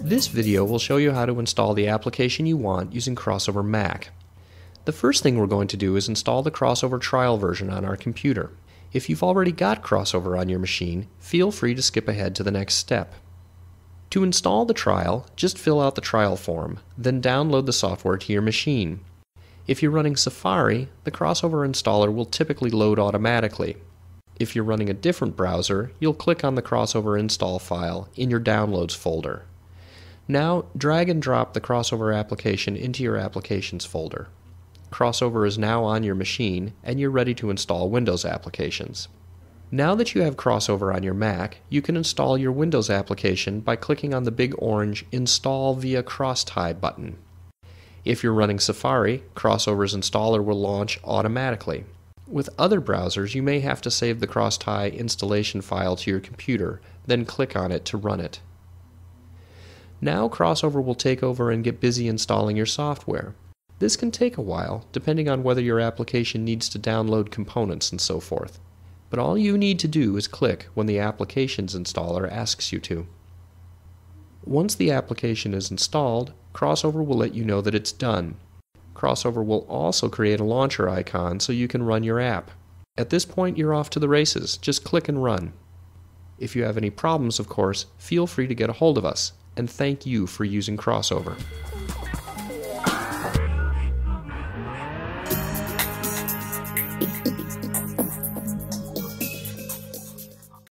This video will show you how to install the application you want using Crossover Mac. The first thing we're going to do is install the Crossover trial version on our computer. If you've already got Crossover on your machine, feel free to skip ahead to the next step. To install the trial, just fill out the trial form, then download the software to your machine. If you're running Safari, the Crossover installer will typically load automatically. If you're running a different browser, you'll click on the Crossover install file in your Downloads folder. Now, drag and drop the Crossover application into your Applications folder. Crossover is now on your machine, and you're ready to install Windows applications. Now that you have Crossover on your Mac, you can install your Windows application by clicking on the big orange Install via Crosstie button. If you're running Safari, Crossover's installer will launch automatically. With other browsers, you may have to save the Crosstie installation file to your computer, then click on it to run it. Now Crossover will take over and get busy installing your software. This can take a while, depending on whether your application needs to download components and so forth. But all you need to do is click when the Applications installer asks you to. Once the application is installed, Crossover will let you know that it's done. Crossover will also create a launcher icon so you can run your app. At this point, you're off to the races. Just click and run. If you have any problems, of course, feel free to get a hold of us. And thank you for using Crossover.